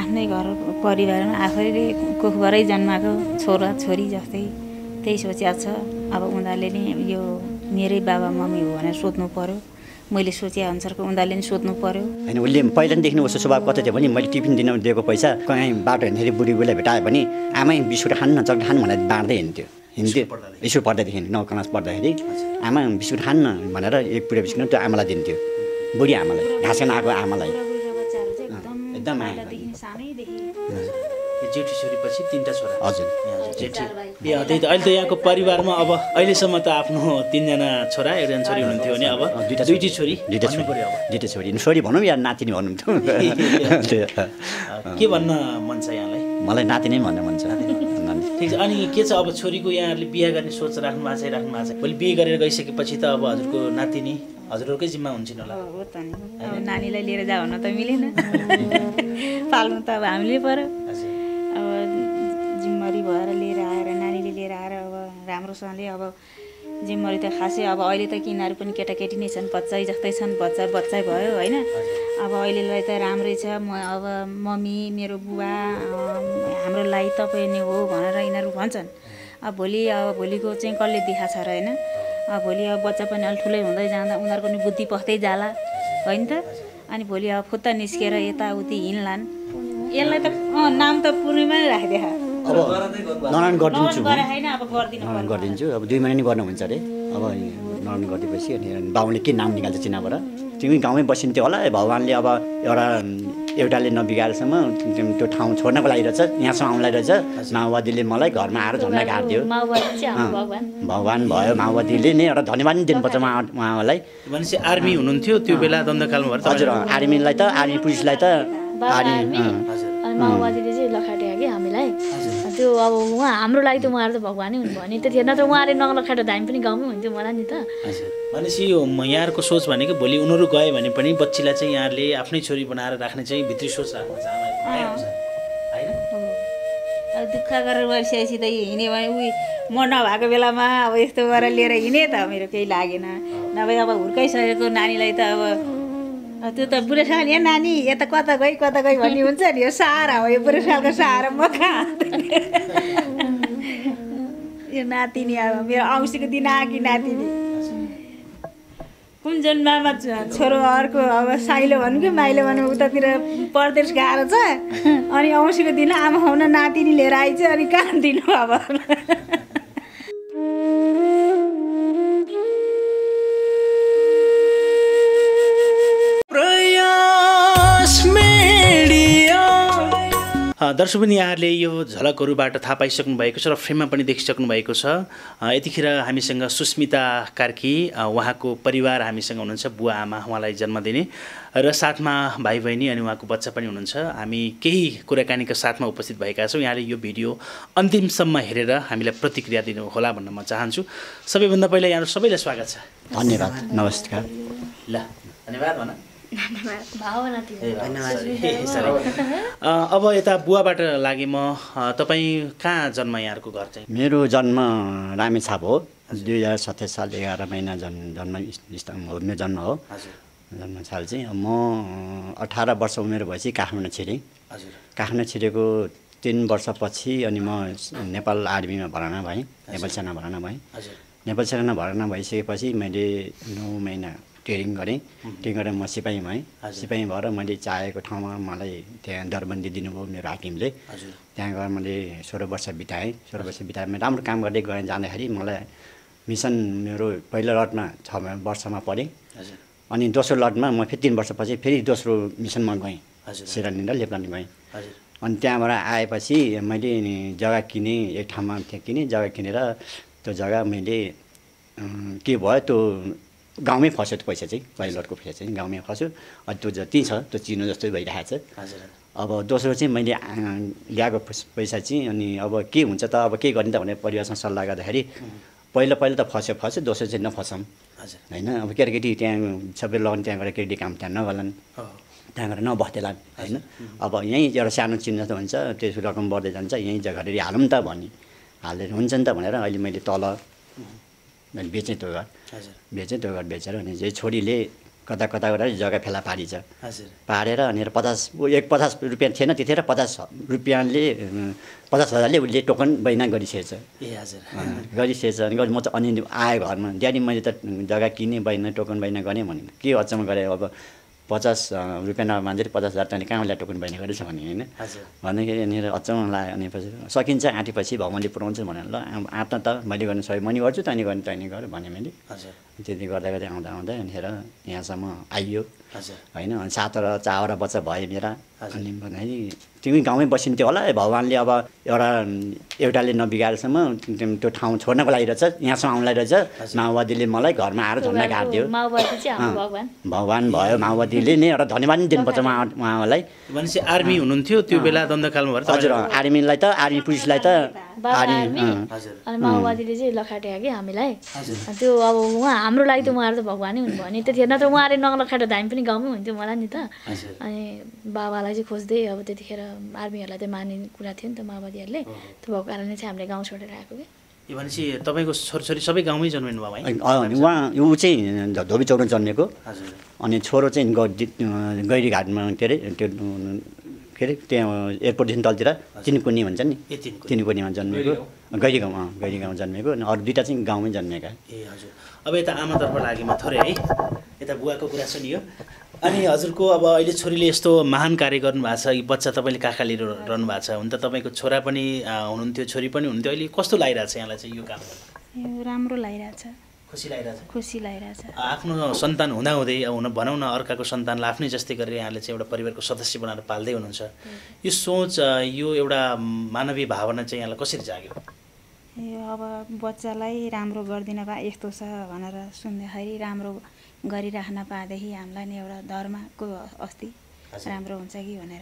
आफ्नै घर परिवारमा आफैले कोखबारै जन्माएको छोरा छोरी जस्तै त्यही सोचेको छ। अब उनीहरूले नि यो मेरै बाबा मम्मी हो भनेर सोध्नु पर्यो। मैले सोचे अनुसारको उनीहरूले नि सोध्नु पर्यो। होइन उसले पहिलादेखि उसको स्वभाव कता थियो भने मैले टिफिन दिन दिएको पैसा कहीँ बाटो हिँड्दाखेरि बुढीबुढीलाई भेटायो भने आमै बिस्कुट खान्न चक्लेट खानु भनेर बाँड्दै हिँड्थ्यो स्कुल पढ्दादेखि 9 क्लास पढ्दाखेरि आमा बिस्कुट खान्न भनेर एक पुरा बिस्कुट त्यो आमालाई दिन्थ्यो, बुढी आमालाई, घाँस खान आएको आमालाई। एकदम जेठी छोरीपछि 3टा छोरा। हजुर जेठी त्यही त अहिले त यहाँको परिवारमा अब अहिलेसम्म त आफ्नो 3जना छोरा 1जना छोरी हुनुहुन्थ्यो भने अब दुईटी छोरी पर्यो। अब दुईटा छोरी भनौँ या नातिनी भनौँ त के भन्न मन छ यहाँलाई? मलाई नातिनी भन्ने मन छ। ठिक छ। अनि के छ अब छोरीको यहाँहरूले बिहा गर्ने सोच राख्नु भएको छ? भोलि बिहे गरेर गइसकेपछि त अब हजुरको नातिनी हजुरहरूकै जिम्मा हुन्छन् होला। हो त नि, अब नानीलाई लिएर जाऊ भन्न त मिलेन, पाल्नु त अब हामीले पर्यो। अब जिम्मेवारी भएर लिएर आएर नानीले लिएर आएर अब राम्रोसँगले अब जिम्मेवारी त खासै अब अहिले त किनाहरू पनि केटाकेटी नै छन्, बच्चै जस्तै छन्, बच्चै भयो होइन। अब अहिलेलाई त राम्रै छ। अब मम्मी मेरो बुवा हाम्रो लागि तपाईँ नै हो भनेर यिनीहरू भन्छन्। अब भोलिको चाहिँ कसले देखाएको छ र होइन। अब भोलि अब बच्चा पनि अलिक ठुलै हुँदै जाँदा उनीहरूको नि बुद्धि पस्दै जाला होइन त। अनि भोलि अब फुत्ता निस्केर यताउति हिँड्लान्। यसलाई त नाम त पूर्णिमा नै राखिदिए अब नरायण गरिदिन्छु अब गरिदिन्छु। अब 2 महिना नि गर्नु हुन्छ अरे। अब नरायण गरिदिएपछि अनि बाउले के नाम निकाल्छ चिनाबाट तिमी गाउँमै बसिन्थ्यो होला। भगवान्ले अब एउटाले नबिगारेसम्म त्यो ठाउँ छोड्नको लागि रहेछ, यहाँसम्म आउनुलाई रहेछ। माओवादीले मलाई घरमा आएर झन्डा गाडिदियो। भगवान् भयो, माओवादीले नै एउटा धन्यवाद नि दिनुपर्छ उहाँलाई। भनेपछि आर्मी हुनुहुन्थ्यो त्यो बेला द्वन्द्वकालमा भएर? हजुर आर्मीलाई त आर्मी पुलिसलाई त माओवादीले चाहिँ लखाट्यो कि हामीलाई। त्यो अब हाम्रो लागि त उहाँहरू त भगवानै हुनुभयो नि त्यतिखेर, नत्र उहाँले नलखाट्यो त हामी पनि गाउँमै हुन्थ्यो होला नि त। भनेपछि यो यहाँहरूको सोच भनेको भोलि उनीहरू गयो भने पनि बच्चीलाई चाहिँ यहाँहरूले आफ्नै छोरी बनाएर राख्ने चाहिँ भित्री सोच राख्नु छ होइन? अब दुःख गरेर बसिएपछि त हिँड्यो भने म नभएको बेलामा अब यस्तो गरेर लिएर हिँडेँ त मेरो केही लागेन। नभए अब हुर्काइसकेको नानीलाई त अब त्यो त बुढेसकाल यहाँ नानी यता कता गई भन्ने हुन्छ नि। यो सहारा हो, यो बुढेसकालको सहारा म कहाँ। यो नातिनी अब मेरो औँसीको दिन आएकी नातिनी कुन जन्ममा छोरो अर्को अब साइलो भनौँ कि माइलो भनौँ उतातिर परदेश गएर छ। अनि औँसीको दिन आमा खुवाउन नातिनी लिएर आइन्छ। अनि कहाँ दिनु अब। दर्शक पनि यहाँहरूले यो झलकहरूबाट थाहा पाइसक्नु भएको छ र फ्रेममा पनि देखिसक्नु भएको छ। यतिखेर हामीसँग सुस्मिता कार्की उहाँको परिवार हामीसँग हुनुहुन्छ, बुवा आमा उहाँलाई जन्म दिने र साथमा भाइ बहिनी अनि उहाँको बच्चा पनि हुनुहुन्छ। हामी केही कुराकानीका साथमा उपस्थित भएका छौँ। यहाँले यो भिडियो अन्तिमसम्म हेरेर हामीलाई प्रतिक्रिया दिनु होला भन्न म चाहन्छु। सबैभन्दा पहिला यहाँहरू सबैलाई स्वागत छ। धन्यवाद, नमस्कार। ल धन्यवाद भन। अब यता बुवाबाट लागे म, तपाईँ कहाँ जन्म यहाँहरूको घर चाहिँ? मेरो जन्म रामेछाप हो। 2027 साल 11 महिना मेरो जन्म हो। जन्म साल चाहिँ म 18 वर्ष उमेर भएपछि काठमाडौँ छिरेँ। काठमाडौँ छिरेको 3 वर्षपछि अनि म नेपाल आर्मीमा भर्ना भएँ, नेपाल सेना भर्ना भएँ। नेपाल सेना भर्ना भइसकेपछि मैले 9 महिना ट्रेनिङ गरेँ। ट्रेनिङ गरेर म सिपाही भएँ। सिपाही भएर मैले चाहेको ठाउँमा मलाई त्यहाँ दरबन्दी दिनुभयो मेरो हाकिमले। त्यहाँ गएर मैले 16 वर्ष बिताएँ। 16 वर्ष बिताएँ मैले राम्रो काम गर्दै गएँ। जाँदाखेरि मलाई मिसन मेरो पहिलो लटमा 6 वर्षमा पढेँ। अनि दोस्रो लटमा म फेरि 3 वर्षपछि फेरि दोस्रो मिसनमा गएँ, सिरानी र लेप्लानी गएँ। अनि त्यहाँबाट आएपछि मैले जग्गा किनेँ, एक ठाउँमा त्यहाँ किनेँ। जग्गा किनेर त्यो जग्गा मैले के भयो त्यो गाउँमै फस्यो त्यो पैसा चाहिँ, पहिलो लटको पैसा चाहिँ गाउँमै फस्यो। अनि त्यो जति छ त्यो चिनो जस्तै भइरहेको छ। अब दोस्रो चाहिँ मैले ल्याएको पैसा चाहिँ अनि अब के हुन्छ त, अब के गर्ने त भनेर परिवारसँग सल्लाह गर्दाखेरि पहिला त फस्यो, दोस्रो चाहिँ नफसौँ होइन। अब केटाकेटी त्यहाँ सबै लगाउनु, त्यहाँ गएर केटी काम त्यहाँ नगर्लान्, त्यहाँ गएर नबस्दैलान् होइन। अब यहीँ एउटा सानो चिन्ह जस्तो हुन्छ, त्यसको रकम बढ्दै जान्छ, यहीँ जग्गाहरू हालौँ त भन्ने हालेर हुन्छ नि त भनेर अहिले मैले तल मैले बेचेँ त्यो घर। बेचेँ त्यो घर बेचेर अनि चाहिँ छोरीले कता कता गरेर जग्गा फेला पारिन्छ हजुर पारेर अनि 50 रुपियाँ थिएन त्यतिखेर 50 रुपियाँले 50,000ले उसले टोकन बैना गरिसकेछ ए हजुर गरिसकेछ अनि म चाहिँ अनि आएँ घरमा ड्याडी मैले त जग्गा किने बैना टोकन बैना गरेँ भने के अचम्म गरेँ अब 50 रुपियाँ नमान्छेले 50,000 तैँले कहाँ उसलाई टोकन बैना गरेछ भने होइन भन्दाखेरि यहाँनिर अचम्म लाग्यो अनि पछि सकिन्छ आँटेपछि भगवान्ले पुऱ्याउँछ भनेर ल आँट्न त मैले गर्नु सबै मैले गर्छु तैँले गर्ने तैँले गर भने मैले त्यति गर्दा गर्दै आउँदा आउँदा यहाँनिर यहाँसम्म आइयो होइन अनि 7वटा बच्चा भयो मेरा अनि भन्दाखेरि तिमी गाउँमै बसिन्थ्यो होला भगवान्ले अब एउटाले नबिगारेसम्म त्यो ठाउँ छोड्नको लागि रहेछ यहाँसम्म आउनुलाई रहेछ माओवादीले मलाई घरमा आएर झन्डा गाडिदियो भगवान् भयो माओवादीले नै एउटा धन्यवाद पनि दिनुपर्छ उहाँलाई भनेपछि आर्मी हुनुहुन्थ्यो त्यो बेला द्वन्द्वकालमा भएर हजुर आर्मीलाई त आर्मी पुलिसलाई त अनि माओवादीले चाहिँ लखाट्यो कि हामीलाई त्यो अब उहाँ हाम्रो लागि त उहाँहरू त भगवानै हुनुभयो नि त्यतिखेर नत्र उहाँले नलखाट्यो त हामी पनि गाउँमै हुन्थ्यो मलाई नि त अनि बाबालाई चाहिँ खोज्दै अब त्यतिखेर आर्मीहरूलाई त मान्ने कुरा थियो नि त माओवादीहरूले त्यो भएको कारणले चाहिँ हामीले गाउँ छोडेर आएको कि भनेपछि तपाईँको छोरछोरी सबै गाउँमै जन्मिनु भयो है उहाँ ऊ चाहिँ धोबी चौरमा जन्मेको अनि छोरो चाहिँ गैरीघाटमा के अरे त्यो के अरे त्यहाँ एयरपोर्टदेखि तलतिर चिनकुनी भन्छ नि चिनकुनीमा जन्मेको गैरी गाउँ जन्मेको अनि अरू दुईवटा चाहिँ गाउँमै जन्मेका ए हजुर अब यता आमातर्फ लागेमा थोरै है यता बुवाको कुरा सुनियो अनि हजुरको अब अहिले छोरीले यस्तो महान कार्य गर्नुभएको छ यी बच्चा तपाईँले काखा लिएर रहनु भएको छ हुन त तपाईँको छोरा पनि हुनुहुन्थ्यो छोरी पनि हुनुहुन्थ्यो अहिले कस्तो लागिरहेछ यहाँलाई चाहिँ यो काम यो राम्रो लागिरहेछ खुसी लागिरहेछ आफ्नो सन्तान हुँदाहुँदै भनौँ न अर्काको सन्तानलाई आफ्नै जस्तै गरेर यहाँले चाहिँ एउटा परिवारको सदस्य बनाएर पाल्दै हुनुहुन्छ यो सोच यो एउटा मानवीय भावना चाहिँ यहाँलाई कसरी जाग्यो यो अब बच्चालाई राम्रो गरिदिन भए यस्तो छ भनेर सुन्दाखेरि राम्रो गरिराख्न पाएदेखि हामीलाई नि एउटा धर्मको अस्ति राम्रो हुन्छ कि भनेर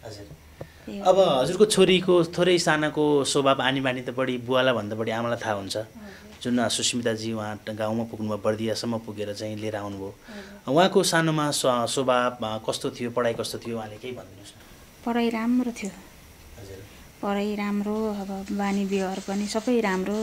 अब हजुरको छोरीको थोरै सानाको स्वभाव आनी बानी त बढी बुवालाई भन्दा बढी आमालाई थाहा हुन्छ जुन सुस्मिताजी उहाँ गाउँमा पुग्नुभयो बर्दियासम्म पुगेर चाहिँ लिएर आउनुभयो उहाँको सानोमा स्वभाव कस्तो थियो पढाइ कस्तो थियो उहाँले केही भनिदिनुहोस् न पढाइ राम्रो थियो पढाइ राम्रो अब बानी व्यवहार पनि सबै राम्रो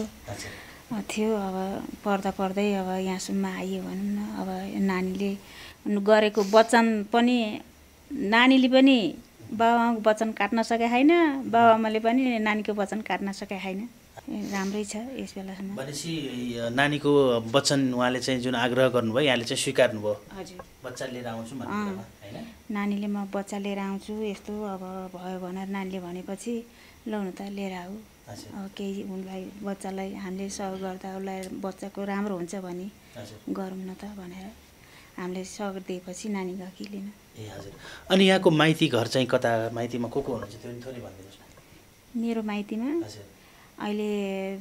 थियो अब पढ्दा पढ्दै अब यहाँसम्म आइयो भनौँ न अब नानीले गरेको वचन पनि नानीले पनि बाबाआमाको वचन काट्न सके छैन बाबाआमाले पनि नानीको वचन काट्न सके छैन राम्रै छ यस बेलासम्म भनेपछि नानीको वचन उहाँले चाहिँ जुन आग्रह गर्नुभयो यहाँले चाहिँ स्वीकार्नुभयो हजुर बच्चा लिएर आउँछु हैन नानीले म बच्चा लिएर आउँछु यस्तो अब भयो भनेर नानीले भनेपछि ल हुन त लिएर आऊ अब केही उनलाई बच्चालाई हामीले सहयोग गर्दा उसलाई बच्चाको राम्रो हुन्छ भने गरौँ न त भनेर हामीले सहयोग दिएपछि नानी गयो कि लिन ए हजुर अनि यहाँको माइती घर चाहिँ कता माइतीमा को हुनुहुन्छ त्यो पनि थोरै भनिदिनुहोस् न मेरो माइतीमा अहिले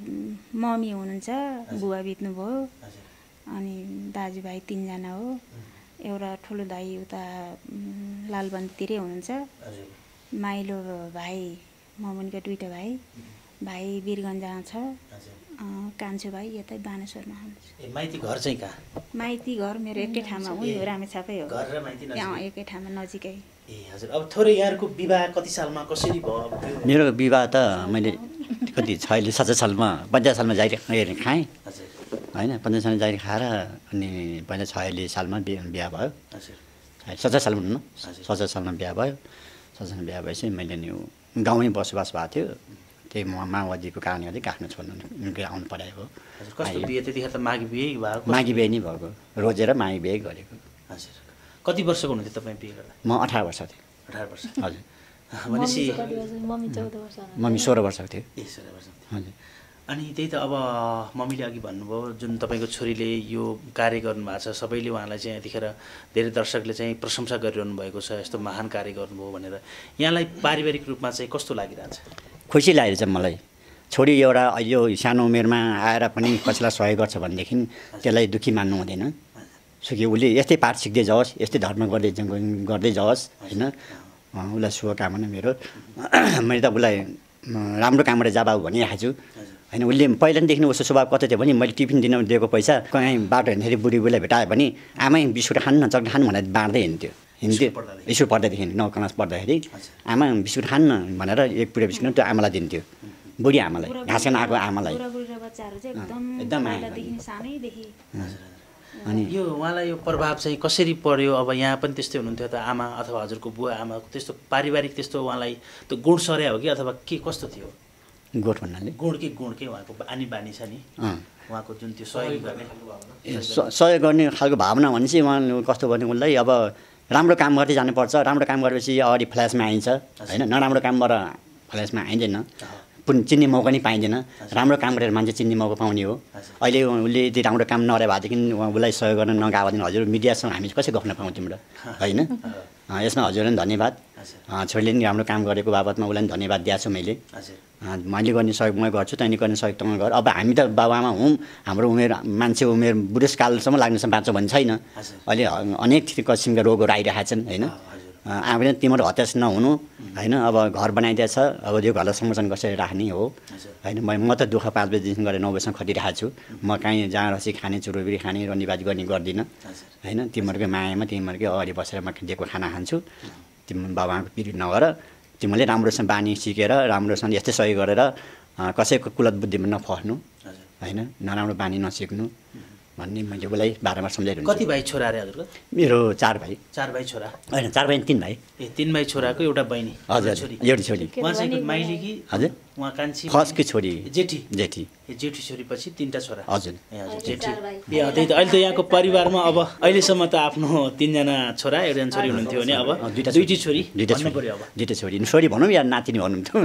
मम्मी हुनुहुन्छ बुवा बित्नुभयो अनि दाजुभाइ 3 जना हो एउटा ठुलो दाइ उता लालबन्दीतिरै हुनुहुन्छ माइलो भाइ ममुनिका 2टा भाइ वीरगञ्जमा छ कान्छो भाइ यतै बानेश्वरमा हुनुहुन्छ माइती घर चाहिँ कहाँ माइती घर मेरो एकै ठाउँमा हो यो रामेछापै हो घर र माइती नजिकै एकै ठाउँमा नजिकै ए हजुर अब थोरै यहाँको विवाह कति सालमा कसरी भयो मेरो विवाह त मैले कति 47 सालमा 50 सालमा जागिर खाएँ होइन 50 सालमा जागिर खाएर अनि 46 सालमा बिहा भयो 70 सालमा हुनु 70 सालमा बिहा भयो 70 सालमा बिहा भएपछि मैले नि गाउँमै बसोबास भएको थियो त्यही माओवादीको कारणले गर्दै काठमाडौँ छोड्नु आउनु परेको कस्तो बिहे त्यतिखेर त माघी बिहे भएको माघी बिहे नै भएको रोजेर माघी बिहे गरेको हजुर कति वर्षको हुनुहुन्थ्यो तपाईँ बिहे गर्दा म 18 वर्ष थिएँ 18 वर्ष हजुर भनेपछि मम्मी 16 वर्षको थियो ए 16 वर्ष हजुर अनि त्यही त अब मम्मीले अघि भन्नुभयो जुन तपाईँको छोरीले यो कार्य गर्नुभएको छ सबैले उहाँलाई चाहिँ यतिखेर धेरै दर्शकले चाहिँ प्रशंसा गरिरहनु भएको छ यस्तो महान कार्य गर्नुभयो भनेर यहाँलाई पारिवारिक रूपमा चाहिँ कस्तो लागिरहेछ खुसी लागेको छ मलाई छोरी एउटा यो सानो उमेरमा आएर पनि कसैलाई सहयोग गर्छ भनेदेखि त्यसलाई दुःखी मान्नु हुँदैन सुखी उसले यस्तै पाठ सिक्दै जाओस् यस्तै धर्म गर्दै जाओस् होइन उसलाई शुभकामना मेरो मैले त उसलाई राम्रो कामबाट जा बाबु भनिरहेको छु होइन उसले पहिलादेखि उसको स्वभाव कस्तो थियो भने मैले टिफिन दिन दिएको पैसा कहीँ बाटो हिँड्दाखेरि बुढीलाई भेटायो भने आमै बिस्कुट खानु न चक्लेट खानु भनेर बाँड्दै हिँड्थ्यो स्कुल पढ्दैदेखि 9 क्लास पढ्दाखेरि आमा बिस्कुट खानु न भनेर एक पुरा बिस्कुट त्यो आमालाई दिन्थ्यो बुढी आमालाई घाँस खान आएको आमालाई बच्चाहरू चाहिँ एकदम पहिलादेखि सानैदेखि अनि यो उहाँलाई यो प्रभाव चाहिँ कसरी पर्यो? अब यहाँ पनि त्यस्तै हुनुहुन्थ्यो त आमा अथवा हजुरको बुवा आमाको त्यस्तो पारिवारिक त्यस्तो उहाँलाई त्यो गुण सर्या हो कि अथवा के कस्तो थियो? गोठ भन्नाले गुण के उहाँको आनी बानी छ नि उहाँको जुन त्यो सहयोग गर्ने सहयोग गर्ने खालको भावना भने चाहिँ उहाँ कस्तो भने उसलाई अब राम्रो काम गर्दै जानुपर्छ, राम्रो काम गरेपछि अगाडि फ्ल्यासमा आइन्छ होइन, नराम्रो कामबाट फ्ल्यासमा आइँदैन, चिन्ने मौका नै पाइँदैन। राम्रो काम गरेर मान्छे चिन्ने मौका पाउने हो। अहिले उसले यति राम्रो काम नगरे भएदेखि उसलाई सहयोग गर्न नगएदेखि हजुर मिडियासँग हामी कसै गफ्न पाउँथ्यौँ तिम्रो होइन। यसमा हजुरलाई पनि धन्यवाद, छोरीले पनि राम्रो काम गरेको बाबतमा उसलाई पनि धन्यवाद दिएको छु मैले। मैले गर्ने सहयोग म गर्छु, तैँले गर्ने सहयोग तँ गर। अब हामी त बाबुआमा हौँ, हाम्रो उमेर मान्छे उमेर बुढेसकालसम्म लाग्नेसम्म बाँच्छ भन्ने छैन। अहिले अनेक किसिमका रोगहरू आइरहेका छन् होइन। आफूले तिम्रो हताश नहुनु होइन। अब घर बनाइदिएछ, अब त्यो घरलाई संरक्षण कसरी राख्ने हो होइन। म त दुःख 5 बजीदेखि गरेर 9 बजीसम्म खटिरहेको छु। म कहीँ जहाँ रसी खाने, चुरोबिरी खाने, रन्डीबाजी गर्ने गर्दिनँ होइन। तिमीहरूकै मायामा तिमीहरूकै अगाडि बसेर म दिएको खाना खान्छु। तिम्रो बाबाको पिरियड नगर, तिमीले राम्रोसँग बानी सिकेर राम्रोसँग यस्तै सहयोग गरेर कसैको कुलत बुद्धिमा नफस्नु होइन, नराम्रो बानी नसिक्नु भन्ने मैले उसलाई बारम्बार सम्झाइरहन्छु। कति भाइ छोरा अरे हजुरको? मेरो 4 भाइ। 4 भाइ छोरा? होइन 4 भाइ 3 भाइ। 3 भाइ छोराको एउटा बहिनी? हजुर एउटा छोरी। उहाँ चाहिँ माइली कि? हजुर उहाँ कान्छी? फर्स्टकै छोरी जेठी। जेठी छोरी पछि 3टा छोरा? हजुर जेठी। त्यही त अहिले त यहाँको परिवारमा अब अहिलेसम्म त आफ्नो 3जना छोरा 1जना छोरी हुनुहुन्थ्यो भने अब दुईटी छोरी भन्नु पर्यो। अब दुईटा छोरी भनौँ या नातिनी भनौँ त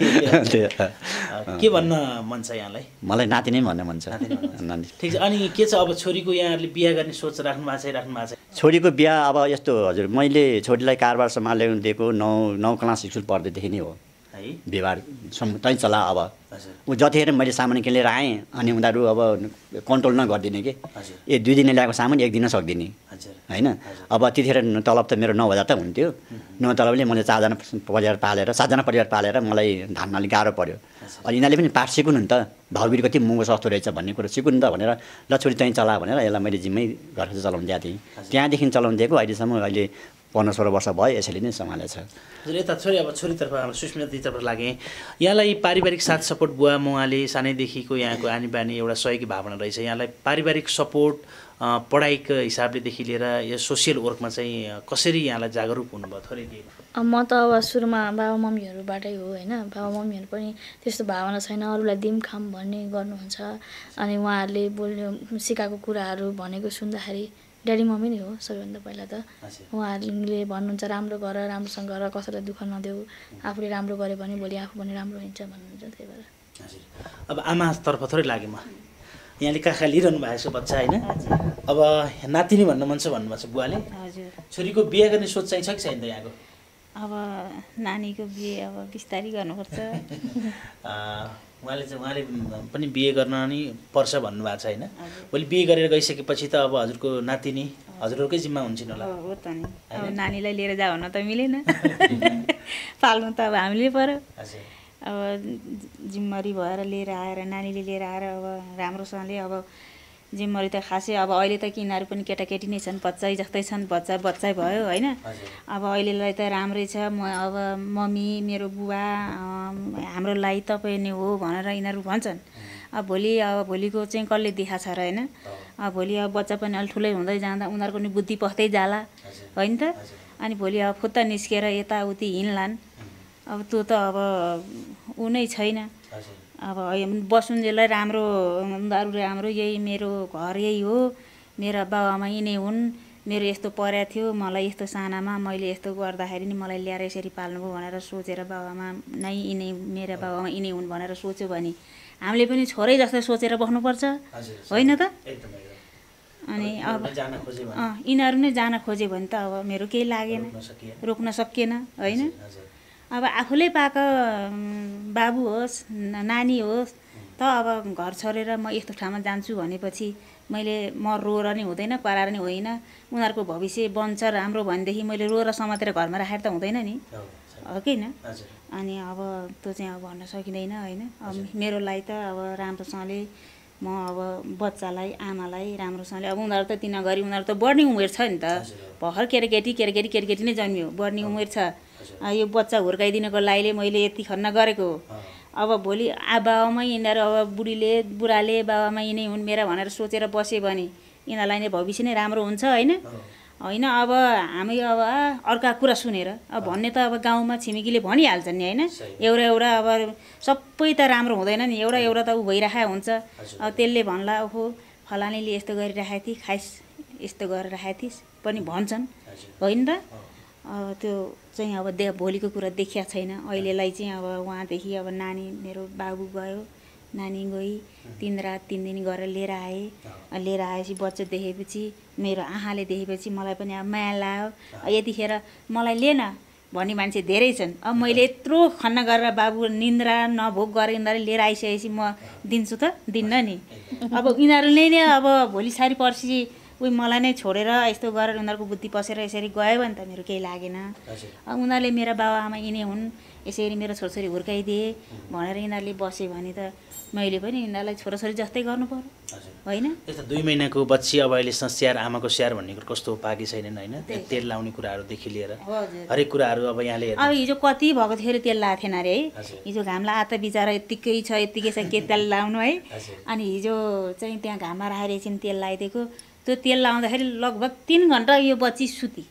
के भन्न मन छ यहाँलाई? मलाई नातिनी भन्न मन छ। ठिक छ। अनि के छ अब छोरीको यहाँहरूले बिहा गर्ने सोच राख्नु भएको छ? छोरीको बिहा अब यस्तो हजुर, मैले छोरीलाई कारोबार सम्हालेर दिएको 9 क्लास स्कुल पढ्दैदेखि नै हो है। व्यवहार तै चला। अब ऊ जतिखेर मैले सामान किनेर आएँ अनि उनीहरू अब कन्ट्रोल नगरिदिने कि 2 दिन ल्याएको सामान 1 दिन सकिदिने होइन। अब त्यतिखेर तलब त मेरो 9,000 त हुन्थ्यो। 9 तलबले मैले 4जना परिवार पालेर 7जना परिवार पालेर मलाई धान्न अलिक गाह्रो पऱ्यो। अनि यिनीहरूले पनि पाठ सिकुन् नि त, भाउबिर कति महँगो सस्तो रहेछ भन्ने कुरो सिकुन् त भनेर ल छोरी तैँ चला भनेर यसलाई मैले जिम्मै गरेर चलाउनु दिएको थिएँ। त्यहाँदेखि चलाउनु दिएको अहिलेसम्म अहिले 15-16 वर्ष भयो यसरी नै सम्हालेछ। हजुर यता छोरीतर्फ हाम्रो सुस्मिता दिदीतर्फ लागेँ। यहाँलाई पारिवारिक साथ सपोर्ट बुवा मुवाले सानैदेखिको यहाँको आनी बानी एउटा सहयोगी भावना रहेछ। यहाँलाई पारिवारिक सपोर्ट पढाइको हिसाबलेदेखि लिएर यो सोसियल वर्कमा चाहिँ कसरी यहाँलाई जागरुक हुनुभयो थोरै के? म त अब सुरुमा बाबा मम्मीहरूबाटै हो होइन। बाबा मम्मीहरू पनि त्यस्तो भावना छैन, अरूलाई दिम खाम भन्ने गर्नुहुन्छ। अनि उहाँहरूले सिकाएको कुराहरू भनेको सुन्दाखेरि ड्याडी मम्मी नै हो सबैभन्दा पहिला त। उहाँहरूले भन्नुहुन्छ राम्रो गर, राम्रोसँग गर, कसैलाई दुःख नदेऊ, आफूले राम्रो गऱ्यो भने भोलि आफू पनि राम्रो हुन्छ भन्नुहुन्छ। त्यही भएर अब आमातर्फ थोरै लाग्यो। म यहाँले काखा लिइरहनु भएको छ बच्चा होइन। अब नातिनी भन्न मन छ भन्नुभएको छ बुवाले। हजुर छोरीको बिहे गर्ने सोच चाहिँ छ कि छैन त यहाँको? अब नानीको बिहे अब बिस्तारै गर्नुपर्छ। उहाँले पनि बिहे गर्न नि पर्छ भन्नुभएको छ होइन। भोलि बिहे गरेर गइसकेपछि त अब हजुरको नातिनी हजुरहरूकै जिम्मा हुन्छन् होला। हो त नि, अब नानीलाई लिएर जाऊ न त मिलेन, पाल्नु त अब हामीले पर्यो। अब जिम्मेवारी भएर लिएर आएर नानीले लिएर आएर अब राम्रोसँगले अब जिम्मेवारी त खासै अब अहिले त यिनीहरू पनि केटाकेटी नै छन्, बच्चै जस्तै छन्, बच्चै भयो होइन। अब अहिलेलाई त राम्रै छ। अब मम्मी मेरो बुवा हाम्रो लागि तपाईँ नै हो भनेर यिनीहरू भन्छन्। अब भोलिको चाहिँ कसले देखा छ र होइन। अब भोलि अब बच्चा पनि अलि ठुलै हुँदै जाँदा उनीहरूको पनि बुद्धि पस्दै जाला होइन त। अनि भोलि अब फुत्ता निस्केर यताउति हिँड्लान्। अब त्यो त अब ऊ नै छैन। अब बसुन्जेललाई राम्रो उनीहरू राम्रो, यही मेरो घर यही हो, मेरा बाबाआमा यिनै हुन्, मेरो यस्तो पर्या थियो, मलाई यस्तो सानामा मैले यस्तो गर्दाखेरि नि मलाई ल्याएर यसरी पाल्नुभयो भनेर सोचेर बाबाआमा नै यिनै मेरा बाबाआमा यिनै हुन् भनेर सोच्यो भने हामीले पनि छोरै जस्तै सोचेर बस्नुपर्छ होइन त। अनि अब यिनीहरू नै जान खोज्यो भने त अब मेरो केही लागेन, रोक्न सकिएन होइन। अब आफूले पाएको बाबु होस् नानी होस् त अब घर छोडेर म यस्तो ठाउँमा जान्छु भनेपछि म रोएर नि हुँदैन, कराएर नि होइन। उनीहरूको भविष्य बन्छ राम्रो भनेदेखि मैले रोएर समातेर घरमा राखेर त हुँदैन नि, हो कि होइन। अनि अब त्यो चाहिँ अब भन्न सकिँदैन होइन। अब मेरो लागि त अब राम्रोसँगले म अब बच्चालाई आमालाई राम्रोसँगले अब उनीहरू त उनीहरू त बढ्ने उमेर छ नि त। भर्खर केटाकेटी नै जन्मियो, बढ्ने उमेर छ। यो बच्चा हुर्काइदिनको लागि मैले यति खन्न गरेको हो। अब भोलि बाबामै यिनीहरू अब बुढाले बाबामा यिनै हुन् मेरा भनेर सोचेर बस्यो भने यिनीहरूलाई नै भविष्य नै राम्रो हुन्छ होइन होइन अब हामी अब अर्का कुरा सुनेर अब भन्ने त अब गाउँमा छिमेकीले भनिहाल्छन् नि होइन एउटा अब सबै त राम्रो हुँदैन नि एउटा त ऊ भइरहेको हुन्छ अब त्यसले भन्ला ओहो फलानीले यस्तो गरिराखेको थिए खाइस यस्तो गरेर राखेको थिइस् पनि भन्छन् होइन त अब त्यो चाहिँ अब भोलिको कुरा देखिया छैन अहिलेलाई चाहिँ अब उहाँदेखि अब नानी मेरो बाबु गयो नानी गई 3 रात 3 दिन गरेर लिएर आएपछि बच्चा देखेपछि मेरो आँखाले देखेपछि मलाई पनि अब माया लाग्यो यतिखेर मलाई लिएन भन्ने मान्छे धेरै छन् अब मैले यत्रो खन्न गरेर बाबु निन्द्रा नभोग गरेर यिनीहरू लिएर आइसकेपछि म दिन्छु त दिन्न नि अब यिनीहरूले नै अब भोलि सारी पर्सि उही मलाई नै छोडेर यस्तो गरेर उनीहरूको बुद्धि पसेर यसरी गयो भने त मेरो केही लागेन अब उनीहरूले मेरा बाबाआमा यिनै हुन् यसरी मेरो छोरछोरी हुर्काइदिए भनेर यिनीहरूले बस्यो भने त मैले पनि यिनीहरूलाई छोराछोरी जस्तै गर्नु पर्यो होइन यस्तो 2 महिनाको बच्ची अब अहिले स्याहार आमाको स्याहार भन्ने कुरो कस्तो पाकी छैनन् होइन तेल लाउने कुराहरूदेखि लिएर हरेक कुराहरू अब यहाँले अब हिजो कति भएको थियो तेल लाएको थिएन अरे है हिजो घाम ला त बिचरा यत्तिकै छ के तेल लाउनु है अनि हिजो चाहिँ त्यहाँ घाममा राखेर एकछिन तेल लगाइदिएको त्यो तेल लाउँदाखेरि लगभग 3 घन्टा यो बच्ची सुती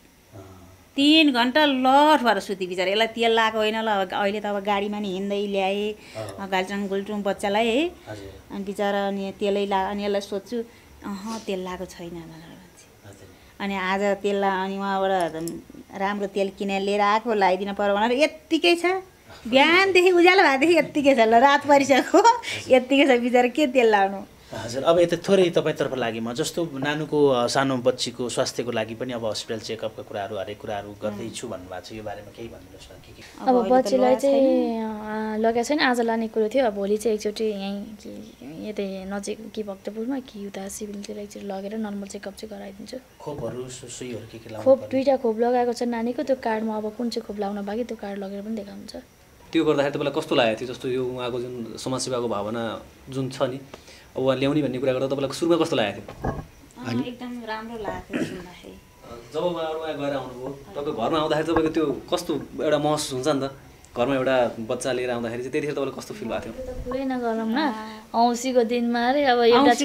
3 घन्टा लट भएर सुती बिचरा यसलाई तेल लगाएको होइन ल अहिले त अब गाडीमा नि हिँड्दै ल्याएँ गाल्टाङ गुल्टुङ बच्चालाई है अनि बिचरा अनि तेलै अनि यसलाई सोध्छु तेल लगाएको छैन भनेर भन्छ अनि आज तेल अनि उहाँबाट राम्रो तेल किनेर लिएर आएको लगाइदिन पर्यो भनेर यत्तिकै छ बिहानदेखि उज्यालो भएदेखि यत्तिकै छ ल रात परिसक्यो यत्तिकै छ बिचरा के तेल लाउनु हजुर अब यता थोरै तपाईँतर्फ लागि म जस्तो नानुको सानो बच्चीको स्वास्थ्यको लागि पनि अब हस्पिटल चेकअपका कुराहरू हरेक कुराहरू गर्दैछु भन्नुभएको छ यो बारेमा केही भनिदिनुहोस् न के अब बच्चीलाई चाहिँ लगेको छैन आज लाने कुरो थियो अब भोलि चाहिँ एकचोटि यहीँ यतै नजिक कि भक्तपुरमा कि उता सिभिलतिर एकचोटि लगेर नर्मल चेकअप चाहिँ गराइदिन्छु खोपहरू सुईहरू के लाउनु खोप 2टा खोप लगाएको छ नानीको त्यो कार्डमा अब कुन चाहिँ खोप लाउन बाँकी त्यो कार्ड लगेर पनि देखाउँछ त्यो गर्दाखेरि तपाईँलाई कस्तो लागेको थियो जस्तो यो उहाँको जुन समाजसेवाको भावना जुन छ नि अब उहाँ ल्याउने भन्ने कुरा गर्दा तपाईँलाई सुरुमा कस्तो लागेको थियो एकदम राम्रो लागेको सुन्दाखेरि जब उहाँहरू यहाँ गएर आउनुभयो तपाईँको घरमा आउँदाखेरि तपाईँको त्यो कस्तो एउटा महसुस हुन्छ नि त घरमा एउटा बच्चा लिएर आउँदाखेरि चाहिँ त्यतिखेर तपाईँलाई कस्तो फिल भएको थियो त्यो त कुरै नगरौँ न औँसीको दिनमा अरे अब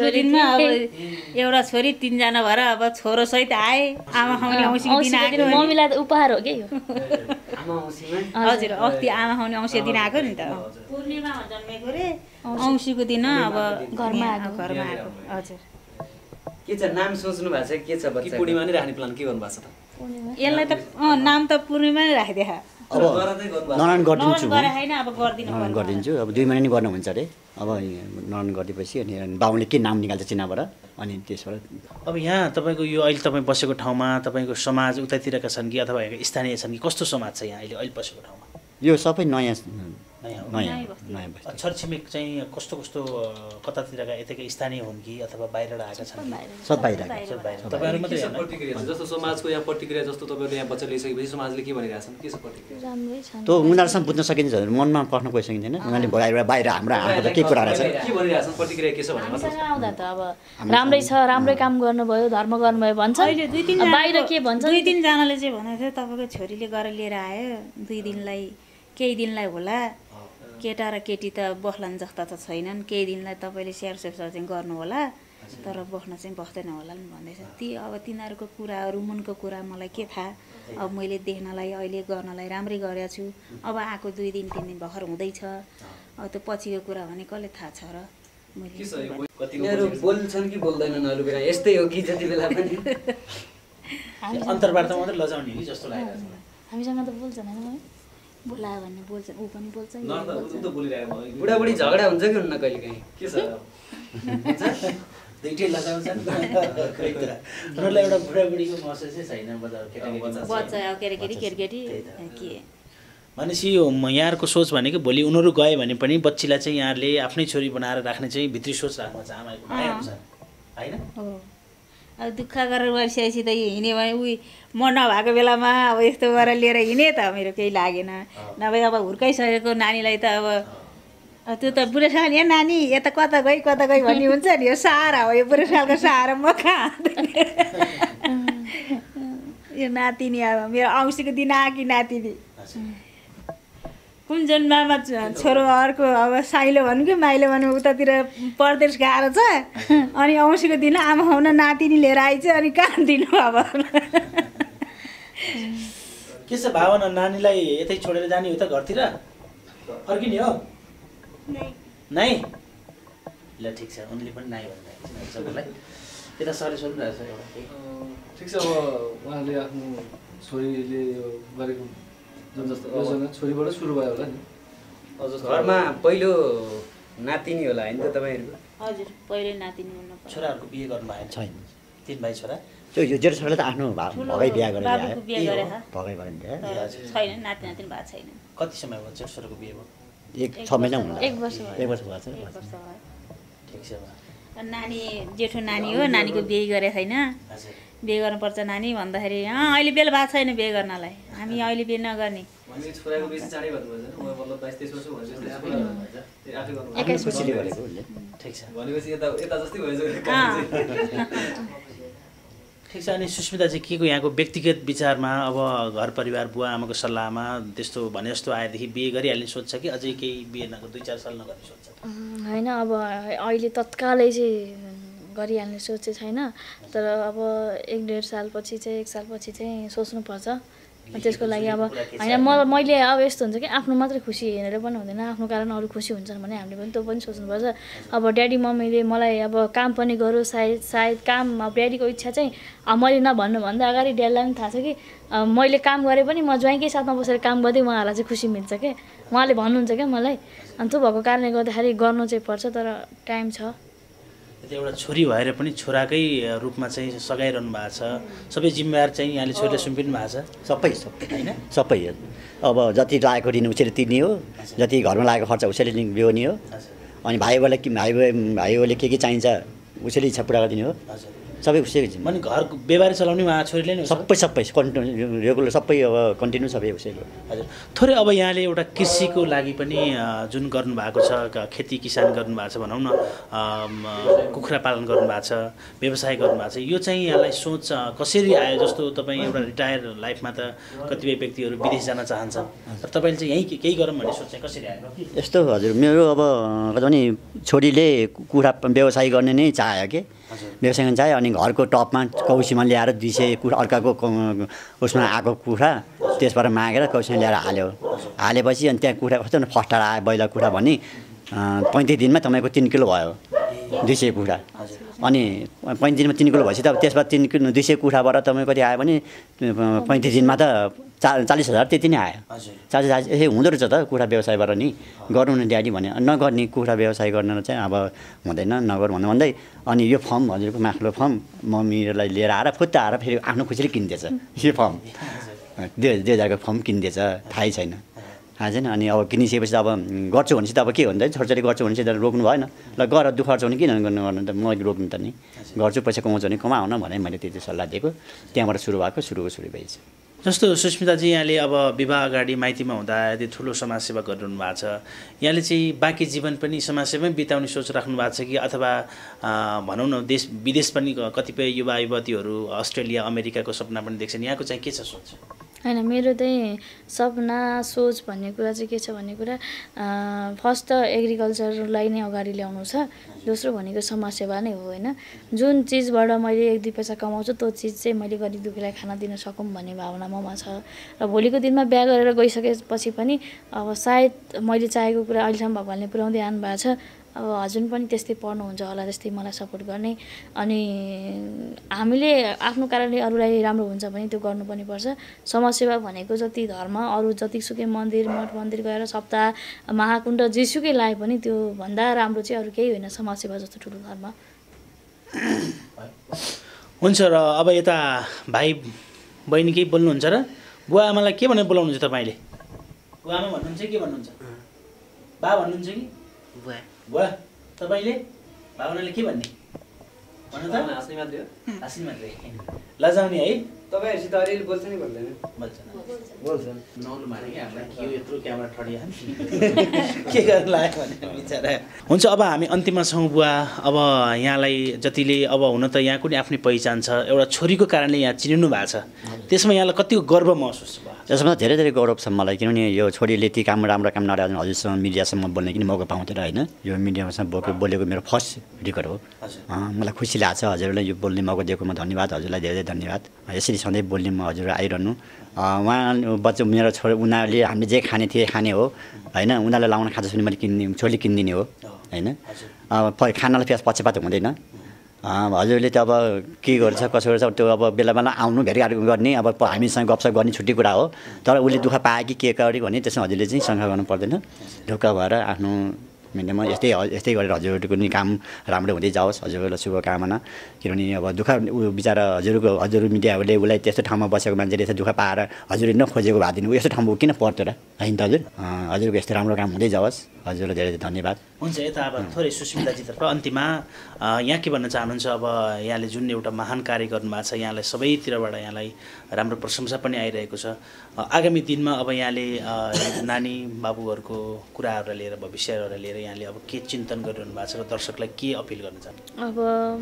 एउटा छोरी 3 जना भएर अब छोरो सहित आए आमा खाउने औँसीको दिन आएको मम्मीलाई त उपहार हो के यो हजुर अस्ति आमा खाउने औँसी दिन आएको नि त पूर्णिमामा जन्मेको रे औँसीको दिन अब घरमा आएको हजुर के छ नाम सोच्नु भएको छ के छ कि पूर्णिमा नै राख्ने प्लान के गर्नु भएको छ त यसलाई त नाम त पूर्णिमा नै राखिदिए अब नरान गरिदिन्छु अब गरिदिन्छु अब 2 महिना नि गर्नुहुन्छ अरे अब नरान गरिदिएपछि अनि बाबुले के नाम निकाल्छ चिनाबाट अनि त्यसबाट अब यहाँ तपाईँको यो अहिले तपाईँ बसेको ठाउँमा तपाईँको समाज उतातिरका छन् कि अथवा स्थानीय छन् कि कस्तो समाज छ यहाँ अहिले बसेको ठाउँमा यो सबै नयाँ छरछिमेक चाहिँ कस्तो कतातिरका यतैका स्थानीय हुन् कि अथवा बाहिरबाट आएका छन् सब बाहिर तपाईँहरू मात्रै प्रतिक्रिया जस्तो समाजको यहाँ प्रतिक्रिया जस्तो तपाईँहरूले यहाँ बच्चा ल्याइसकेपछि समाजले के भनिरहेछन् के छ प्रतिक्रिया राम्रै छ त उनीहरूसँग बुझ्न सकिन्छ मनमा पस्न कोही सकिँदैन उनीहरूले बाहिर हाम्रो आएको के कुरा रहेछ के भनिरहेछन् प्रतिक्रिया के छ भनेर आउँदा त अब राम्रै छ राम्रै काम गर्नुभयो धर्म गर्नुभयो भन्छ बाहिर के भन्छ 2-3 जनाले चाहिँ भनेको थियो तपाईँको छोरीले गरेर लिएर आयो 2 दिनलाई केही दिनलाई होला केटा र केटी त बस्लान् जस्ता त छैनन् केही दिनलाई तपाईँले स्याहार चाहिँ गर्नु होला तर बस्न चाहिँ बस्दैन होला नि भन्दैछ अब तिनीहरूको कुराहरू मनको कुरा मलाई के थाहा अब मैले देख्नलाई अहिले गर्नलाई राम्रै गरेको छु अब आएको 2 दिन 3 दिन भर्खर हुँदैछ अब त्यो पछिको कुरा भने कसले थाहा छ र तिनीहरू बोल्छन् कि बोल्दैनन् अरू बेला यस्तै हो कि जति बेला पनि अन्तर्वार्ता मात्रै लजाउने कि जस्तो लागेको छ हामीसँग त बोल्छन् होइन बोलायो भने बोल्छ ऊ पनि बोल्छ बुढाबुढी झगडा हुन्छ कि हुन्न कहिले काहीँ के छ दुईटै लजाउँछन् उनीहरूलाई एउटा बुढाबुढीको महसुसै छैन बच्चा केटी के भनेपछि यो यहाँहरूको सोच भनेको भोलि उनीहरू गए भने पनि बच्चीलाई चाहिँ यहाँहरूले आफ्नै छोरी बनाएर राख्ने चाहिँ भित्री सोच राख्नु छ आमाको भनाइअनुसार होइन अब दुःख गरेर बसिसकेपछि त हिँड्यो भने उही म नभएको बेलामा अब यस्तो गरेर लिएर हिँडेँ त मेरो केही लागेन नभए अब हुर्काइसकेको नानीलाई त अब त्यो त बुढेसकाल यहाँ नानी यता कता गई भन्ने हुन्छ नि यो सहारा हो यो बुढेसकालको सहारा म कहाँ यो नातिनी अब मेरो औँसीको दिन आएकी नातिनी कुन जन्ममा छोरो अर्को अब साइलो भन्नु कि माइलो भन्नु उतातिर परदेश गएर छ अनि औँसीको दिन आमा हुन नातिनी लिएर आइछ अनि कहाँ दिनु अब के छ भावना नानीलाई यतै छोडेर जाने हो त घरतिर फर्किने हो नाइ ल ठिक छ उनले पनि नाइ भन्नुहुन्छ सबैलाई यता सरले सोध्नुभएको छ एउटा ठिक छ अब उहाँले आफ्नो छोरीले यो गरेको जुन जस्तो योजना छोरीबाट सुरु भयो होला नि घरमा पहिलो नातिनी होला होइन त तपाईँहरूको हजुर पहिले नातिनी हुनु छोराहरूको बिहे गर्नु भएको छैन 3 भाइ छोरा त्यो यो जेठो छोराले त आफ्नो भगै बिहा गरेर ल्यायो बाबुको बिहे गरेछ भगै गरेर ल्यायो छैन नाति नातिनी भएको छैन कति समय भयो जेठो छोराको बिहे भयो 6 महिना हुनु 1 वर्ष भयो 1 वर्ष भएको छ 1 वर्ष भयो ठिक छ बा नानी जेठो नानी हो नानीको बिहे गरेको छैन हजुर बिहे गर्नुपर्छ नानी भन्दाखेरि अहिले बेला भएको छैन बिहे गर्नलाई हामी अहिले बिहे नगर्ने भने छोराको बेसी चाँडै भन्नुभएछ म मतलब 22-23 वर्ष भइसक्यो आफै गर्नु खुसीले गरेको उसले ठिक छ भनेपछि यता जस्तै भएछ ठिक छ अनि सुस्मिता चाहिँ के को यहाँको व्यक्तिगत विचारमा अब घर परिवार बुवा आमाको सल्लाहमा त्यस्तो भने जस्तो आएदेखि बिहे गरिहाल्ने सोच्छ कि अझै केही बिहे नगर 2-4 साल नगर्ने सोच्छ होइन अब अहिले तत्कालै चाहिँ गरिहाल्ने सोच चाहिँ छैन तर अब 1-1.5 सालपछि चाहिँ 1 सालपछि चाहिँ सोच्नुपर्छ त्यसको लागि अब होइन मैले अब यस्तो हुन्छ कि आफ्नो मात्रै खुसी हेरेर पनि हुँदैन आफ्नो कारण अरू खुसी हुन्छन् भने हामीले पनि त्यो पनि सोच्नुपर्छ अब ड्याडी मम्मीले मलाई अब काम पनि गरौँ सायद काम अब ड्याडीको इच्छा चाहिँ मैले नभन्नुभन्दा अगाडि ड्याडीलाई पनि थाहा छ कि मैले काम गरेँ पनि म ज्वाइँकै साथमा बसेर काम गर्दै उहाँहरूलाई चाहिँ खुसी मिल्छ क्या उहाँले भन्नुहुन्छ क्या मलाई अनि त्यो भएको कारणले गर्दाखेरि गर्नु चाहिँ पर्छ तर टाइम छ एउटा छोरी भएर पनि छोराकै रूपमा चाहिँ सघाइरहनु भएको छ सबै जिम्मेवार चाहिँ यहाँले छोरीले सुम्पिनु भएको छ सबै होइन सबै अब जति लागेको ऋण उसैले तिर्ने हो जति घरमा लागेको खर्च उसैले बिहोर्ने हो अनि भाइहरूलाई के चाहिन्छ उसैले इच्छा पुरा गरिदिने हो सबै उसैको जिम्मा अनि घर व्यवहार चलाउने उहाँ छोरीले नै सबै कन्टिन्यू रेगुलर सबै अब कन्टिन्यू सबै उसैको हजुर थोरै अब यहाँले एउटा कृषिको लागि पनि जुन गर्नुभएको छ खेती किसान गर्नुभएको छ भनौँ न कुखुरा पालन गर्नुभएको छ व्यवसाय गर्नुभएको छ यो चाहिँ यहाँलाई सोच कसरी आयो जस्तो तपाईँ एउटा रिटायर लाइफमा त कतिपय व्यक्तिहरू विदेश जान चाहन्छ तर तपाईँले चाहिँ यहीँ केही गरौँ भन्ने सोच चाहिँ कसरी आयो यस्तो हजुर मेरो अब भने छोरीले कुखुरा व्यवसाय गर्ने नै चाह्यो कि व्यवसाय गर्न चाह्यो अनि घरको टपमा कौसीमा ल्याएर 200 कुखुरा अर्काको उसमा आएको कुखुरा त्यसबाट मागेर कौसीमा ल्याएर हालेपछि अनि त्यहाँ कुखुरा कस्तो फस्टाएर आयो बैला कुखुरा भने 35 दिनमा तपाईँको 3 किलो भयो 200 कुखुरा अनि 35 दिनमा 3 किलो भएपछि त त्यसबाट 3 किलो 200 कुखुराबाट तपाईँको कति आयो भने 35 दिनमा त 40,000 त्यति नै आयो 40,000 ए हुँदो रहेछ त कुखुरा व्यवसायबाट नि गर्नु न ड्याडी भने नगर्ने कुखुरा व्यवसाय गर्न चाहिँ अब हुँदैन नगर भन्दै अनि यो फर्म हजुरको माथिल्लो फर्म मम्मीलाई लिएर आएर फुत्त आएर फेरि आफ्नो खुसीले किनिदिएछ यो फर्म 2000 को फर्म किनिदिएछ थाहै छैन थाहा छैन अनि अब किनिसकेपछि त अब गर्छु भनेपछि त अब के हुन्छ छोरीले गर्छु भनेपछि त रोक्नु भएन ल गर दुःख खर्च भने किन गर्नु त म रोक्नु त नि गर्छु पैसा कमाउँछु भने कमाउन भने मैले त्यति सल्लाह दिएको त्यहाँबाट सुरु भएको सुरु भएछ जस्तो सुस्मिताजी यहाँले अब विवाह अगाडि माइतीमा हुँदा यदि ठुलो समाजसेवा गरिरहनु भएको छ यहाँले चाहिँ बाँकी जीवन पनि समाजसेवामै बिताउने सोच राख्नु भएको छ कि अथवा भनौँ न देश विदेश पनि कतिपय युवा युवतीहरू अस्ट्रेलिया अमेरिकाको सपना पनि देख्छन् यहाँको चाहिँ के छ सोच होइन मेरो चाहिँ सपना सोच भन्ने कुरा चाहिँ के छ भन्ने कुरा फर्स्ट त एग्रिकल्चरलाई नै अगाडि ल्याउनु छ दोस्रो भनेको समाजसेवा नै हो होइन जुन चिजबाट मैले 1-2 पैसा कमाउँछु त्यो चिज चाहिँ मैले गरिब दुःखीलाई खाना दिन सकौँ भन्ने भावना ममा छ र भोलिको दिनमा बिहा गरेर गइसकेपछि पनि अब सायद मैले चाहेको कुरा अहिलेसम्म भगवान्ले पुर्याउँदै आउनु भएको छ अब हजुर पनि त्यस्तै पढ्नुहुन्छ होला जस्तै मलाई सपोर्ट गर्ने अनि हामीले आफ्नो कारणले अरूलाई राम्रो हुन्छ भने त्यो गर्नु पनि पर्छ समाजसेवा भनेको जति धर्म अरू जतिसुकै मन्दिर मठ मन्दिर गएर सप्ताह महाकुण्ड जेसुकै लाए पनि त्यो भन्दा राम्रो चाहिँ अरू केही होइन समाजसेवा जस्तो ठुलो धर्म हुन्छ र अब यता भाइ बहिनी केही बोल्नुहुन्छ र बुवा आमालाई के भनेर बोलाउनुहुन्छ तपाईँले बुवा आमा भन्नुहुन्छ के भन्नुहुन्छ बा भन्नुहुन्छ कि बुवा बुवा तपाईँले भावनाले के भन्ने भन्नु त हाँस्ने मात्रै हो हाँस्ने मात्रै लजाउने है तपाईँहरूसित अलिअलि बोल्छ नि भन्दैन बोल्छ नौलो माने कि हामीलाई के यत्रो क्यामेरा ठडिया के गर्नु लाग्यो भने बिचरा हुन्छ अब हामी अन्तिममा छौँ बुवा अब यहाँलाई जतिले अब हुन त यहाँको नि आफ्नै पहिचान छ एउटा छोरीको कारणले यहाँ चिनिनु भएको छ त्यसमा यहाँलाई कतिको गर्व महसुस भयो यसमा धेरै धेरै गौरव छ मलाई किनभने यो छोरीले ती काम राम्रो काम नरहेको हजुरसँग मिडियासम्म बोल्ने किन मौका पाउँथेन होइन यो मिडियासँग बोलेको मेरो फर्स्ट रेकर्ड हो मलाई खुसी लाग्छ हजुरलाई यो बोल्ने मौका दिएकोमा धन्यवाद हजुरलाई धेरै धेरै धन्यवाद यसरी सधैँ बोल्ने म हजुर आइरहनु उहाँ बच्चा मेरो छोरा उनीहरूले हामीले जे खाने हो होइन उनीहरूलाई लाउन खाँदा पनि मैले छोरीले किनिदिने हो होइन खानालाई प्याज पक्षपात हुँदैन हजुरले त अब के गर्छ कसो गर्छ त्यो अब बेला बेला आउनु भेटघाट गर्ने अब हामीसँग गफसफ गर्ने छुट्टी कुरा हो तर उसले दुःख पायो कि के गऱ्यो भने त्यसमा हजुरले चाहिँ शङ्का गर्नु पर्दैन ढुक्क भएर आफ्नो मिडियामा यस्तै गरेर हजुरहरूको नि काम राम्रो हुँदै जाओस् हजुरहरूलाई शुभकामना किनभने अब दुःख बिचरा हजुर मिडियाहरूले उसलाई त्यस्तो ठाउँमा बसेको मान्छेले यस्तो दुःख पाएर हजुरले नखोजेको भए दिनु यस्तो ठाउँमा किन पर्थ्यो र होइन त हजुर हजुरको यस्तो राम्रो काम हुँदै जाओस् हजुरलाई धेरै धेरै धन्यवाद हुन्छ यता अब थोरै सुस्मिताजीतर्फ अन्तिममा यहाँ के भन्न चाहनुहुन्छ अब यहाँले जुन एउटा महान कार्य गर्नुभएको छ यहाँलाई सबैतिरबाट यहाँलाई राम्रो प्रशंसा पनि आइरहेको छ आगामी दिनमा अब यहाँले नानी बाबुहरूको कुराहरूलाई लिएर भविष्यहरूलाई लिएर यहाँले अब के चिन्तन गरिरहनु भएको छ र दर्शकलाई के अपिल गर्न चाहनुहुन्छ अब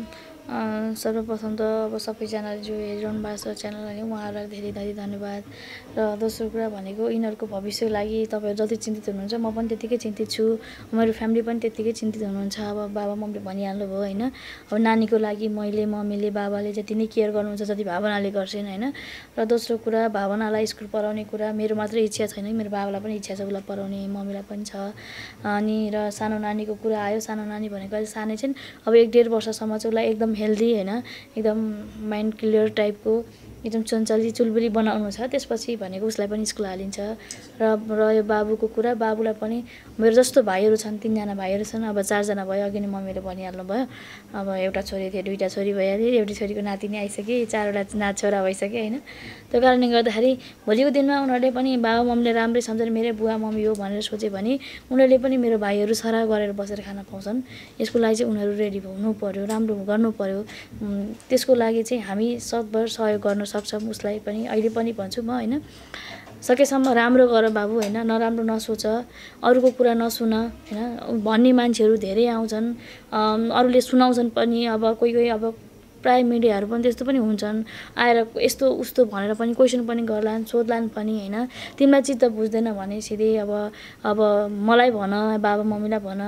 सर्वप्रथम त अब सबैजनाले जो हेरिरहनु भएको छ च्यानललाई उहाँहरूलाई धेरै धेरै धन्यवाद र दोस्रो कुरा भनेको यिनीहरूको भविष्यको लागि तपाईँहरू जति चिन्तित हुनुहुन्छ म पनि त्यत्तिकै चिन्तित छु मेरो फ्यामिली पनि त्यत्तिकै चिन्तित हुनुहुन्छ अब बाबा मम्मीले भनिहाल्नु भयो होइन अब नानीको लागि मम्मीले बाबाले जति नै केयर गर्नुहुन्छ जति भावनाले गर्छन् होइन र दोस्रो कुरा भावनालाई स्कुल पढाउने कुरा मेरो मात्रै इच्छा छैन मेरो बाबालाई पनि इच्छा छ उसलाई पढाउने मम्मीलाई पनि छ अनि र सानो नानीको कुरा आयो सानो नानी भनेको अहिले सानै छन् अब 1-1.5 वर्षसम्म चाहिँ उसलाई एकदम हेल्दी होइन एकदम माइन्ड क्लियर टाइपको एकदम चञ्चली चुलबुली बनाउनु छ त्यसपछि भनेको उसलाई पनि स्कुल हालिन्छ र यो बाबुको कुरा बाबुलाई पनि मेरो जस्तो भाइहरू छन् 3जना भाइहरू छन् अब 4जना भयो अघि नै मम्मीले भनिहाल्नु भयो अब एउटा छोरी थियो 2टा छोरी भइहाल्यो एउटी छोरीको नातिनी आइसके 4वटा छोरा भइसक्यो होइन त्यो कारणले गर्दाखेरि भोलिको दिनमा उनीहरूले पनि बाबा मम्मीले राम्रै सम्झेर मेरो बुवा मम्मी हो भनेर सोचे भने उनीहरूले पनि मेरो भाइहरू सराह गरेर बसेर खान पाउँछन् यसको लागि चाहिँ उनीहरू रेडी हुनु पर्यो राम्रो गर्नु पर्यो त्यसको लागि चाहिँ हामी सकभर सहयोग गर्न सक्छौँ उसलाई पनि अहिले पनि भन्छु म होइन सकेसम्म राम्रो गर बाबु होइन नराम्रो नसोच अरूको कुरा नसुन होइन भन्ने मान्छेहरू धेरै आउँछन् अरूले सुनाउँछन् पनि अब कोही अब प्राय मिडियाहरू पनि त्यस्तो पनि हुन्छन् आएर यस्तो उस्तो भनेर पनि क्वेसन पनि गर्लान् सोध्लान् पनि होइन तिमीलाई चित्त बुझ्दैन भने सिधै अब मलाई भन बाबा मम्मीलाई भन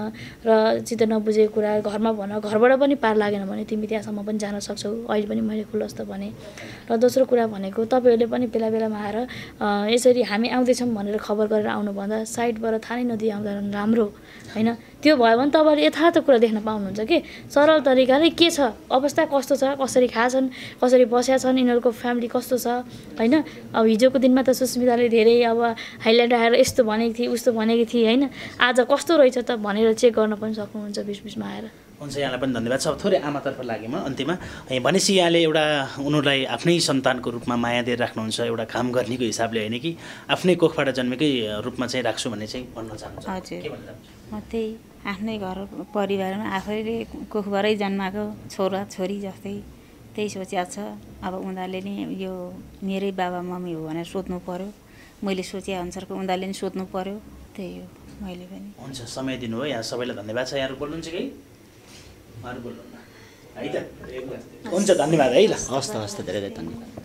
र चित्त नबुझेको कुरा घरमा भन घरबाट पनि पार लागेन भने तिमी त्यहाँसम्म पनि जान सक्छौ अहिले पनि मैले खुलस्त भने र दोस्रो कुरा भनेको तपाईँहरूले पनि बेला बेलामा आएर यसरी हामी आउँदैछौँ भनेर खबर गरेर आउनुभन्दा साइडबाट थाहा नै नदिई आउँदा राम्रो होइन त्यो भयो भने तपाईँहरूले यथार्थ कुरा देख्न पाउनुहुन्छ कि सरल तरिकाले के छ अवस्था कस्तो छ कसरी खाछन् कसरी बसेका छन् यिनीहरूको फ्यामिली कस्तो छ होइन अब हिजोको दिनमा त सुस्मिताले धेरै अब हाइलाइट आएर यस्तो भनेको थिएँ उस्तो भनेको थिएँ होइन आज कस्तो रहेछ त भनेर चेक गर्न पनि सक्नुहुन्छ बिचबिचमा आएर हुन्छ यहाँलाई पनि धन्यवाद छ अब थोरै आमातर्फ लागेँ म अन्त्यमा भनेपछि यहाँले एउटा उनीहरूलाई आफ्नै सन्तानको रूपमा माया दिएर राख्नुहुन्छ एउटा काम गर्नेको हिसाबले होइन कि आफ्नै कोखबाट जन्मेकै रूपमा चाहिँ राख्छु भन्ने चाहिँ भन्न चाहन्छु हजुर म त्यही आफ्नै घर परिवारमा आफैले कोखबाटै जन्माएको छोरा छोरी जस्तै त्यही सोचेको छ अब उनीहरूले नि यो मेरै बाबा मम्मी हो भनेर सोध्नु पर्यो मैले सोचे अनुसारको उनीहरूले नि सोध्नु पर्यो त्यही हो मैले पनि हुन्छ समय दिनुभयो यहाँ सबैलाई धन्यवाद छ यहाँहरू बोल्नुहुन्छ कि उहाँहरू बोल्नुहुन्न है त हुन्छ धन्यवाद है ल हस् त धेरै धेरै धन्यवाद